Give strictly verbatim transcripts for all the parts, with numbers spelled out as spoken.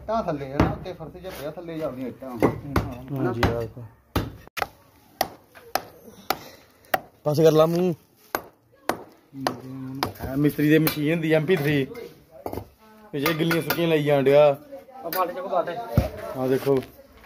ਇੱਟਾਂ ਥੱਲੇ ਆ ਨਾ ਉੱਤੇ ਫਰਸ਼ ਜਿਹਾ ਪਿਆ ਥੱਲੇ ਜਾਂਦੀਆਂ ਇੱਟਾਂ। ਹਾਂਜੀ ਆ ਦੇਖੋ ਪਾਸ ਕਰ ਲਾ ਮੂੰਹ। ਮਿਸਤਰੀ ਦੀ ਮਸ਼ੀਨ ਹੁੰਦੀ ਐਮ ਪੀ ਥ੍ਰੀ ਪਿਛੇ ਗਿੱਲੀਆਂ ਸੁੱਕੀਆਂ ਲਈ ਜਾਣ ਡਿਆ। ਆ ਦੇਖੋ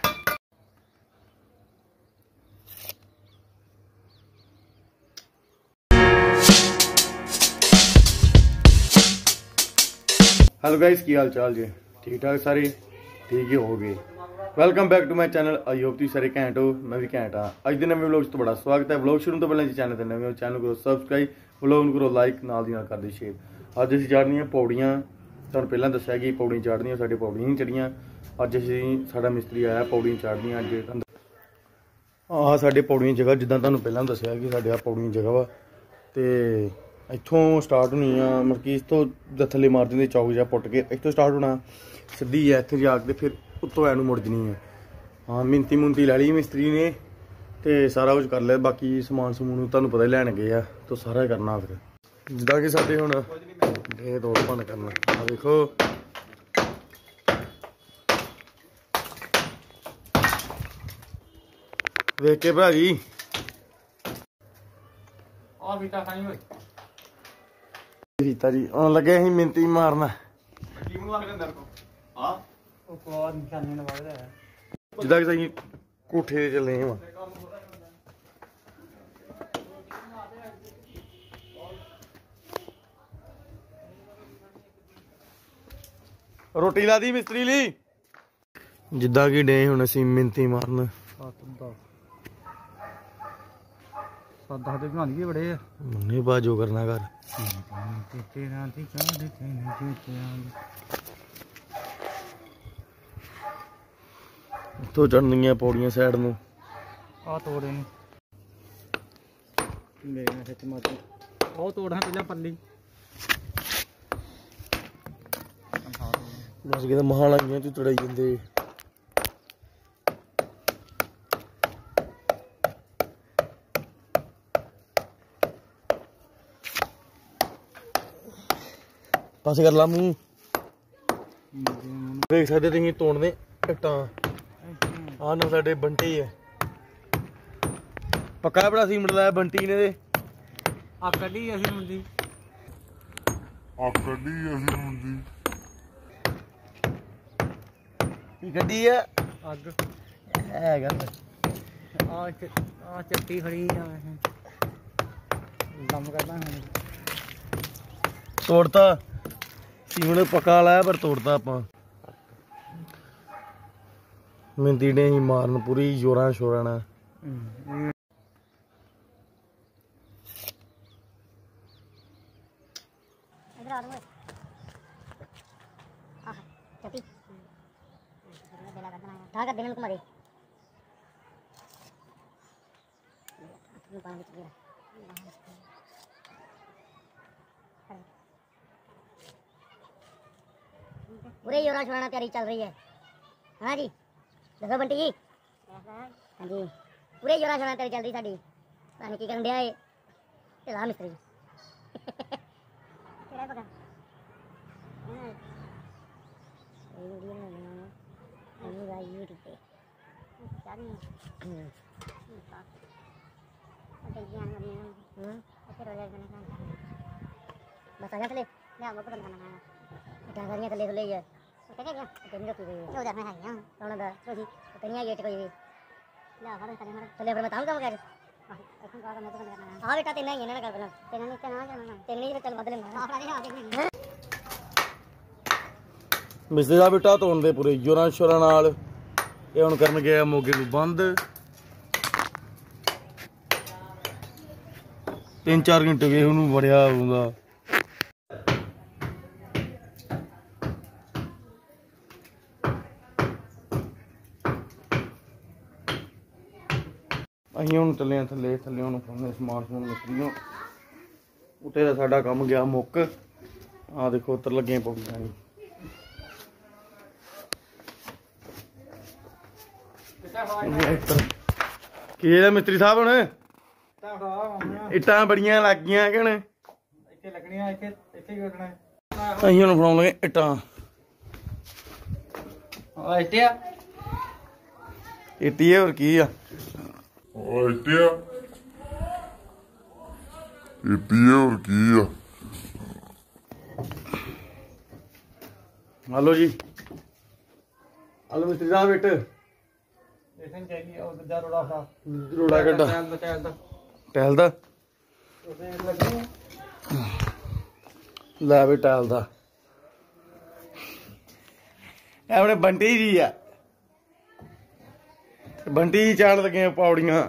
हेलो गाइस की हाल चाल जी ठीक ठाक सारे ठीक ही हो गए। Welcome back to my channel. I hope तुम सारे घैंट हो मैं भी घैंट हाँ। अज के नवे व्लॉग तो बड़ा स्वागत है। व्लॉग शुरू तो पहले चैनल पर नवे हो चैनल करो सबसक्राइब व्लॉग करो लाइक नाल दी नाल कर दे शेयर। अज असीं चढ़नियां पौड़ियां तुहानूं पहलां दस्सिया कि पौड़ियां चढ़नियां साडे पौड़ियां नहीं चढ़ियां। अज असीं साडा मिस्त्री आया पौड़ियां चढ़नियां अज आह साडे पौड़ियां जगह जिद्दां तुहानूं पहलां दस्सिया कि साडे आ पौड़ियां जगह वा ते इत्थों स्टार्ट होनी आ मतलब कि इस तो थल्ले मार देंगे चौक जा पुट के इत्थों स्टार्ट होना सीधी है इत्थे जाके फिर उत्तों ऐनू मुड़ जनी है। हाँ मिनती मुनती लै ली मिस्त्री ने तो सारा कुछ कर लिया। बाकी समान समून तुहानूं पता ही लैन गए आ तो सारा करना फिर जिद्दां कि साडे हुण ये दो भन करना। आ देखो देख के भरा जी कीता जी आन लगे असीं मिनती मारना जिद्दां कि असीं कोठे ते चले हाँ। रोटी ला दी मिस्त्री ली जिद्दां कि डे हुण असीं मिनती मारन बड़े मुन्ने बाजो करना घर तो चढ़नियां पौड़ियां साइड नूं आ तोड़े मेरे खिच मार ओ तोड़ा पहला पल्ली बस कि महा लाइयां तू तड़ाई जंदे। पास कर ला मूंह देख सकते तुसीं तोड़ने इट्टां आ ना साडे बंटी है पक्का बड़ा सीमट लाया बंटी ने आ कड्डी असीं मुंडी आ कड्डी असीं मुंडी की कड्डी है अग है गल आ आ चट्टी खड़ी दम करदा तोड़ता सीमट पक्का लाया पर तोड़ता आप मिंती ने ही मारन पूरी जोरा शोरा ना। पूरे जोरा छोड़ना तैयारी चल रही है। हाँ जी देखो बंटी जी हाँ जी पूरे जोरा छोड़ना तैयारी चल रही साड़ी पानी की करन दिया है ढिला मिस्त्री केड़ा पका ये वीडियो में बनाना ये गाइस यूट्यूब पे जानी हम्म और ध्यान करनी है हम्म ऐसे रोले बना बस आजा चले ले आप को बनाना है इतना सारियां थले थले ही है कहे गया तेरी रखी गई है उधर में है यहां कौन दा रोजी तनिया गेट कोई भी ले हमारे थले हमारे थले पर बताऊं क्या कर এখন কাজ मैं तो करना है हां बेटा तेना ही है ना कर बना तेना नहीं तेना करना तेनी ही चल बदले में आप आगे मिस्त्री दा बेटा तोड़ दे पूरे जोरां शोरां नाल ये हुण करन गया मोगे नूं बंद तीन चार घंटे गए ਉਹਨੂੰ ਬੜਿਆ ਹੁੰਦਾ। ਅਸੀਂ ਹੁਣ ਚੱਲੇ ਆ ਥੱਲੇ ਥੱਲੇ ਹੁਣ ਫੋਨੇ ਸਮਾਨ ਸਮੂਨ ਮਿਸਤਰੀਓ ਉੱਤੇ ਦਾ ਸਾਡਾ ਕੰਮ ਗਿਆ ਮੁੱਕ। ਆ ਦੇਖੋ ਉੱਤਰ ਲੱਗੇ ਪੌੜੀਆਂ ਜੀ ਕੀ ਇਹਦਾ ਮਿਸਤਰੀ ਸਾਹਿਬ ਹੁਣ ਇੱਟਾਂ ਬੜੀਆਂ ਲੱਗ ਗਈਆਂ ਕਿ ਹੁਣ ਇੱਥੇ ਲੱਗਣੀਆਂ ਇੱਥੇ ਇੱਥੇ ਹੀ ਲੱਗਣਾ ਅਸੀਂ ਹੁਣ ਬਣਾਉਣ ਲੱਗੇ ਇੱਟਾਂ ਇੱਟਿਆ ਇੱਟੀ ਹੋਰ ਕੀ ਆ ਓ ਇੱਟਿਆ ਇੱਟੀ ਹੋਰ ਕੀ ਆ ਹਲੋ ਜੀ ਹਲੋ ਮਿਸਤਰੀ ਸਾਹਿਬ ਇੱਟ ਇਸੇ ਚਾਹੀਦੀ ਉਹ ਦੂਜਾ ਰੋੜਾ ਸਾ ਰੋੜਾ ਕੱਢਾ ਟੈਲ ਟੈਲ ਦਾ ਟੈਲ ਦਾ ਉਹਦੇ ਲੱਗੀ ਲੈ ਵੀ ਟੈਲ ਦਾ ਇਹ ਆਪਣੇ ਬੰਟੀ ਜੀ ਆ ਬੰਟੀ ਜੀ ਚਾੜ ਲੱਗੇ ਆ ਪੌੜੀਆਂ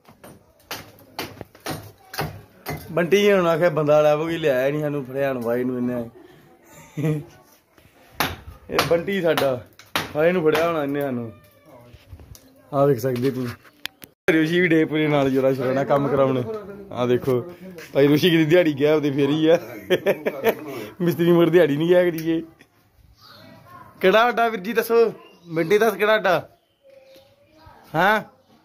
ਬੰਟੀ ਜੀ ਹੁਣ ਆਖਿਆ ਬੰਦਾ ਲੈਵੋ ਕੀ ਲਿਆਇਆ ਨਹੀਂ ਸਾਨੂੰ ਫੜਿਆਣ ਵਾਈ ਨੂੰ ਇਹਨੇ ਇਹ ਬੰਟੀ ਸਾਡਾ ਹਾਏ ਨੂੰ ਫੜਿਆ ਹੋਣਾ ਇਹਨੇ ਸਾਨੂੰ ਆਹ ਦੇਖ ਸਕਦੇ ਤੂੰ ਰੁਸ਼ੀ ਵੀ ਡੇ ਪੂਰੇ ਨਾਲ ਜੋਰਾ ਸ਼ਰਾਣਾ ਕੰਮ ਕਰਾਉਣ ਆਹ ਦੇਖੋ ਭਾਈ ਰੁਸ਼ੀ ਕਿਦੀ ਦਿਹਾੜੀ ਗਿਆ ਉਹਦੇ ਫੇਰੀ ਆ ਮਿਸਤਰੀ ਮਰ ਦਿਹਾੜੀ ਨਹੀਂ ਗਿਆ ਕਰੀਏ ਕਿਹੜਾ ਅੱਡਾ ਵੀਰ ਜੀ ਦੱਸੋ ਬੰਟੀ ਦੱਸ ਕਿਹੜਾ ਅੱਡਾ ਹਾਂ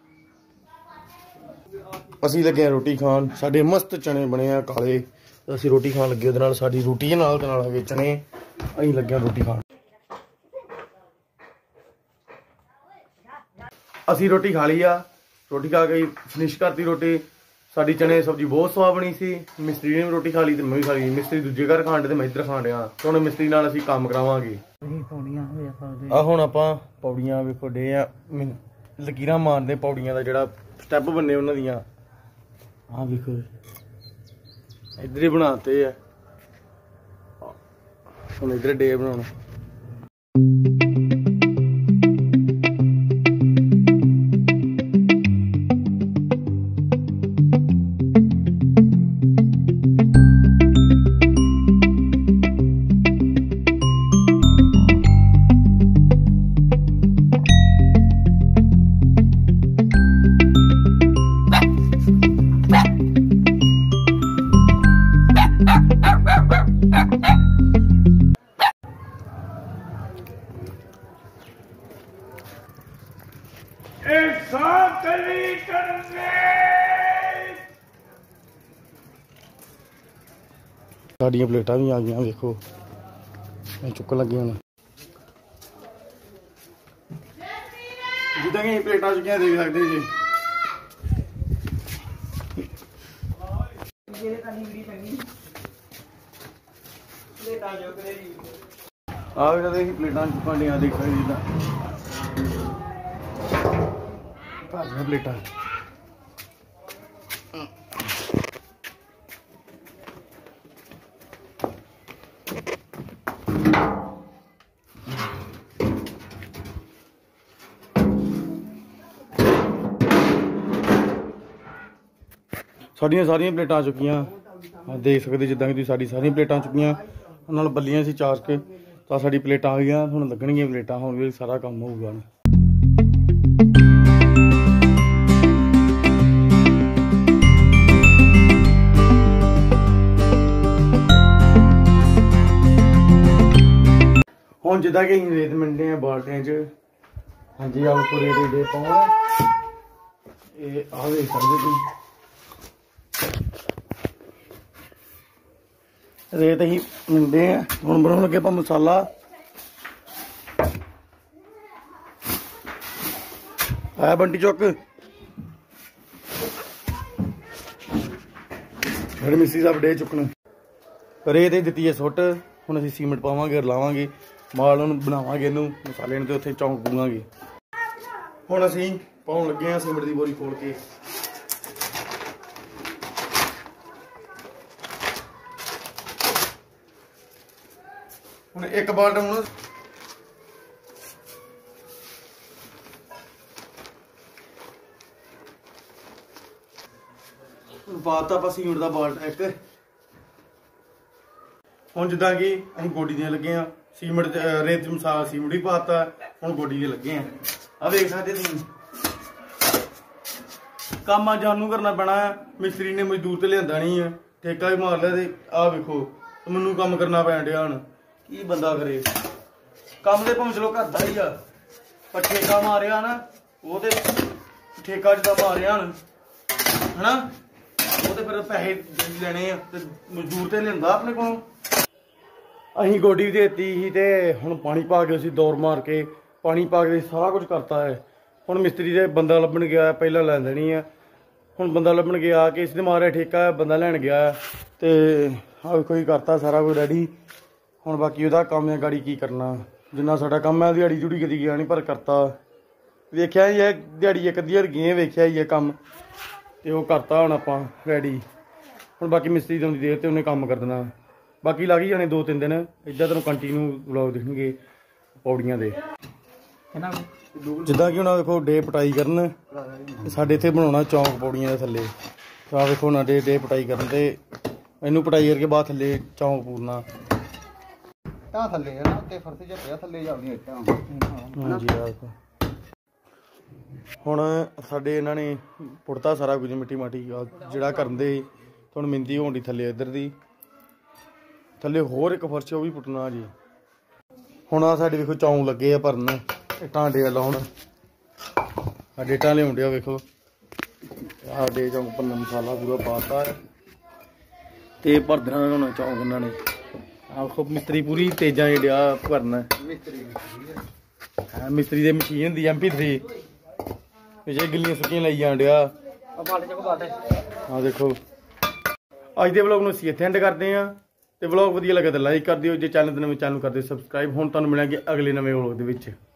ਅਸੀਂ ਲੱਗੇ ਆ ਰੋਟੀ ਖਾਣ ਸਾਡੇ ਮਸਤ ਚਣੇ ਬਣੇ ਆ ਕਾਲੇ ਅਸੀਂ ਰੋਟੀ ਖਾਣ ਲੱਗੇ ਉਹਦੇ ਨਾਲ ਸਾਡੀ ਰੋਟੀ ਨਾਲ ਦੇ ਨਾਲ ਹੈਗੇ ਚਣੇ ਅਸੀਂ ਲੱਗੇ ਆ ਰੋਟੀ ਖਾਣ ਅਸੀਂ ਰੋਟੀ ਖਾ ਲਈ ਆ ਰੋਟੀ ਖਾ ਕੇ ਫਿਨਿਸ਼ ਕਰਤੀ ਰੋਟੀ ਸਾਡੀ ਚਣੇ ਸਬਜ਼ੀ ਬਹੁਤ ਸਵਾਦ ਬਣੀ ਸੀ ਮਿਸਤਰੀ ਨੇ ਵੀ ਰੋਟੀ ਖਾ ਲਈ ਤੇ ਮੈਂ ਵੀ ਖਾ ਲਈ ਮਿਸਤਰੀ ਦੂਜੇ ਘਰ ਖਾਣ ਦੇ ਤੇ ਮੈਂ ਇੱਧਰ ਖਾਣ ਡਿਆ ਹੁਣ ਮਿਸਤਰੀ ਨਾਲ ਅਸੀਂ ਕੰਮ ਕਰਾਵਾਂਗੇ ਆ ਹੁਣ ਆਪਾਂ ਪੌੜੀਆਂ ਵੇਖੋ ਡੇ ਆ ਲਕੀਰਾਂ ਮਾਰਦੇ ਪੌੜੀਆਂ ਦਾ ਜਿਹੜਾ ਸਟੈਪ ਬੰਨੇ ਉਹਨਾਂ ਦੀਆਂ ਆਹ ਵੇਖੋ ਇੱਧਰ ਹੀ ਬਣਾਤੇ ਆ ਹੁਣ ਇੱਧਰ ਡੇ ਬਣਾਉਣਾ ਸਾਡੀਆਂ ਪਲੇਟਾਂ ਵੀ ਆ ਗਈਆਂ ਵੇਖੋ ਮੈਂ ਚੁੱਕਣ ਲੱਗੇ ਹੁਣ ਜਿੱਦਾਂ ਕਿ ਪਲੇਟਾਂ ਚੁੱਕੀਆਂ ਦੇਖ ਸਕਦੇ ਜੀ ਆ ਵੀ ਕਦੇ ਪਲੇਟਾਂ ਚੁੱਕਣ ਡੀਆਂ ਦੇਖ ਸਕਦੇ ਜਿੱਦਾਂ ਭਾਜੀਆਂ ਪਲੇਟਾਂ ਸਾਡੀਆਂ ਸਾਰੀਆਂ ਪਲੇਟਾਂ ਆ ਚੁੱਕੀਆਂ ਦੇਖ ਸਕਦੇ ਜਿੱਦਾਂ ਕਿ ਤੁਸੀਂ ਸਾਡੀ ਸਾਰੀਆਂ ਪਲੇਟਾਂ ਚੁੱਕੀਆਂ ਉਹਨਾਂ ਨਾਲ ਬੱਲੀਆਂ ਸੀ ਚਾਰ ਕੇ ਤਾਂ ਸਾਡੀ ਪਲੇਟਾਂ ਆ ਗਈਆਂ ਹੁਣ ਲੱਗਣਗੀਆਂ ਪਲੇਟਾਂ ਹੁਣ ਵੀ ਸਾਰਾ ਕੰਮ ਹੋਊਗਾ ਹੁਣ ਜਿੱਦਾਂ ਕਿ ਅਸੀਂ ਰੇਤ ਮਿੰਡੇ ਆ ਬਾਲਟਿਆਂ 'ਚ ਹਾਂਜੀ ਆਓ ਪੂਰੇ ਦੇ ਪਾਉਣ ਇਹ ਆ ਵੇਖ ਸਕਦੇ ਤੁਸੀਂ ਰੇਤ ਅਸੀਂ ਮਿੰਦੇ ਆ ਹੁਣ ਬਣਾਉਣ ਲੱਗੇ ਆਪਾਂ ਮਸਾਲਾ ਆ ਬੰਟੀ ਚੁੱਕ ਫਿਰ ਮਿਸੀ ਸਾਹਿਬ ਡੇ ਚੁੱਕਣ ਰੇਤ ਹੀ ਦਿੱਤੀ ਹੈ ਸੁੱਟ ਹੁਣ ਅਸੀਂ ਸੀਮੈਂਟ ਪਾਵਾਂਗੇ ਰਲਾਵਾਂਗੇ ਮਾਲ ਨੂੰ ਬਣਾਵਾਂਗੇ ਇਹਨੂੰ ਮਸਾਲੇ ਨੂੰ ਤੇ ਉੱਥੇ ਚੌਂਕ ਪੂਵਾਂਗੇ ਹੁਣ ਅਸੀਂ ਪਾਉਣ ਲੱਗੇ ਆ ਸੀਮੈਂਟ ਦੀ ਬੋਰੀ ਖੋਲ ਕੇ ਹੁਣ ਇੱਕ ਬਾਲਟ ਹੁਣ ਬਾਤ ਆਪਾਂ ਸੀਮੈਂਟ ਦਾ ਬਾਲਟ ਇੱਕ ਹੁਣ ਜਿੱਦਾਂ ਕਿ ਅਸੀਂ ਗੋਡੀ ਦੀਆਂ ਲੱਗੇ ਆ ਸੀਮੈਂਟ ਰੇਤ ਮਸਾਲਾ ਸੀਮੈਂਟ ਹੀ ਪਾਤਾ ਹੁਣ ਗੋਡੀ ਦੇ ਲੱਗੇ ਆ ਆ ਵੇਖ ਸਕਦੇ ਤੁਸੀਂ ਕੰਮ ਆ ਜਾਨੂੰ ਕਰਨਾ ਪੈਣਾ ਮਿਸਤਰੀ ਨੇ ਮਜ਼ਦੂਰ ਤੇ ਲਿਆਂਦਾ ਨਹੀਂ ਆ ਠੇਕਾ ਵੀ ਮਾਰ ਲਿਆ ਤੇ ਆਹ ਵੇਖੋ ਮੈਨੂੰ ਕੰਮ ਕਰਨਾ ਪੈਣ ਡਿਆ ਹੁਣ ਕੀ ਬੰਦਾ ਕਰੇ ਕੰਮ ਦੇ ਭਾਵੇਂ ਚਲੋ ਘਰ ਦਾ ਹੀ ਆ ਪਰ ਠੇਕਾ ਮਾਰਿਆ ਨਾ ਉਹ ਤੇ ਠੇਕਾ ਜਿੱਦਾਂ ਮਾਰਿਆ ਹਣ ਹਨਾ ਉਹ ਤੇ ਫਿਰ ਪੈਸੇ ਲੈਣੇ ਆ ਤੇ ਮਜ਼ਦੂਰ ਤੇ ਲਿਆਂਦਾ ਆਪਣੇ ਕੋਲੋਂ ਅਸੀਂ ਗੋਡੀ ਦੇਤੀ ਸੀ ਤੇ ਹੁਣ ਪਾਣੀ ਪਾ ਕੇ ਅਸੀਂ ਦੌਰ ਮਾਰ ਕੇ ਪਾਣੀ ਪਾ ਕੇ ਸਾਰਾ ਕੁਝ ਕਰਤਾ ਹੈ। ਹੁਣ ਮਿਸਤਰੀ ਦੇ ਬੰਦਾ ਲੱਭਣ ਗਿਆ, ਪਹਿਲਾਂ ਲੈ ਲੈਣੀ ਆ। ਹੁਣ ਬੰਦਾ ਲੱਭਣ ਗਿਆ ਕਿ ਇਸ ਦੇ ਮਾਰਿਆ ਠੇਕਾ ਬੰਦਾ ਲੈਣ ਗਿਆ ਤੇ ਆ ਕੋਈ ਕਰਤਾ ਸਾਰਾ ਕੁਝ ਰੈਡੀ। ਹੁਣ ਬਾਕੀ ਉਹਦਾ ਕੰਮ ਹੈ ਗਾੜੀ ਕੀ ਕਰਨਾ, ਜਿੰਨਾ ਸਾਡਾ ਕੰਮ ਹੈ ਦਿਹਾੜੀ ਜੁੜੀ ਕਦੀ ਗਿਆ ਨਹੀਂ ਪਰ ਕਰਤਾ। ਵੇਖਿਆ ਹੀ ਹੈ ਦਿਹਾੜੀ ਇੱਕ ਅੱਧੀ ਵਾਰ ਗਏ, ਵੇਖਿਆ ਹੀ ਹੈ ਕੰਮ ਤੇ ਉਹ ਕਰਤਾ। ਹੁਣ ਆਪਾਂ ਰੈਡੀ, ਹੁਣ ਬਾਕੀ ਮਿਸਤਰੀ ਦੀ ਦੇਰ ਤੇ ਉਹਨੇ ਕੰਮ ਕਰ ਦੇਣਾ। ਬਾਕੀ ਲੱਗ ਹੀ ਜਾਣੇ ਦੋ ਤਿੰਨ ਦਿਨ ਇੱਦਾਂ ਤੁਹਾਨੂੰ ਕੰਟੀਨਿਊ ਵਲੌਗ ਦੇਖਣਗੇ ਪੌੜੀਆਂ ਦੇ। ਜਿੱਦਾਂ ਕਿ ਹੁਣ ਦੇਖੋ ਡੇ ਪਟਾਈ ਕਰਨ ਸਾਡੇ ਇੱਥੇ ਬਣਾਉਣਾ ਚੌਂਕ ਪੌੜੀਆਂ ਦੇ ਥੱਲੇ। ਆ ਵੇਖੋ ਨਾ ਡੇ ਡੇ ਪਟਾਈ ਕਰਨ ਤੇ ਇਹਨੂੰ ਪਟਾਈ ਕਰਕੇ ਬਾਅਦ ਥੱਲੇ ਚੌਂਕ ਪੂਰਨਾ। ਤਾਂ ਥੱਲੇ ਆ ਨਾ ਉੱਤੇ ਫਰਸ਼ ਜਿਹਾ ਪਿਆ ਥੱਲੇ ਜਾਂਦੀਆਂ ਇੱਟਾਂ। ਹਾਂਜੀ ਆ ਦੇਖੋ ਹੁਣ ਸਾਡੇ ਇਹਨਾਂ ਨੇ ਪੁੱਟਤਾ ਸਾਰਾ ਕੁਝ ਮਿੱਟੀ ਮਾਟੀ ਜਿਹੜਾ ਕਰਨ ਦੇ ਹੁਣ ਮਿੰਦੀ ਹੋਣ ਦੀ ਥੱਲੇ ਇੱਧਰ ਦੀ ਥੱਲੇ ਹੋਰ ਇੱਕ ਫਰਸ਼ ਉਹ ਵੀ ਪੁੱਟਣਾ ਜੀ। ਹੁਣ ਆ ਸਾਡੇ ਵੇਖੋ ਚੌਂਕ ਲੱਗੇ ਆ ਭਰਨ ਇੱਟਾਂ ਡੇ ਲਾਉਣ। ਆ ਡੇਟਾਂ ਲਿਆਉਣ ਡਿਆ ਵੇਖੋ ਆ ਡੇ ਚੌਂਕ ਭਰਨ ਮਸਾਲਾ ਪੂਰਾ ਪਾਤਾ ਤੇ ਭਰ ਦੇਣਾ ਹੁਣ ਚੌਂਕ ਇਹਨਾਂ ਨੇ। ਆਖੋ ਮਿਸਤਰੀ ਪੂਰੀ ਤੇਜ਼ਾਂ ਚ ਡਿਆ ਭਰਨ। ਹਾਂ ਮਿਸਤਰੀ ਦੇ ਮਸ਼ੀਨ ਹੁੰਦੀ ਐਮ ਪੀ ਥ੍ਰੀ ਪਿੱਛੇ ਗਿੱਲੀਆਂ ਸੁੱਕੀਆਂ ਲਾਈ ਜਾਣ ਡਿਆ। ਆ ਦੇਖੋ ਅੱਜ ਦੇ ਵਲੌਗ ਨੂੰ ਅਸੀਂ ਇੱਥੇ ਐਂਡ ਕਰਦੇ ਹਾਂ ਤੇ ਵਲੌਗ ਵਧੀਆ ਲੱਗਾ ਤਾਂ ਲਾਈਕ ਕਰ ਦਿਓ। ਜੇ ਚੈਨਲ ਦੇ ਨਵੇਂ ਚੈਨਲ ਕਰਦੇ ਸਬਸਕ੍ਰਾਈਬ। ਹੁਣ ਤੁਹਾਨੂੰ ਮਿਲਾਂਗੇ ਅਗਲੇ ਨਵੇਂ ਵਲੌਗ ਦੇ ਵਿੱਚ।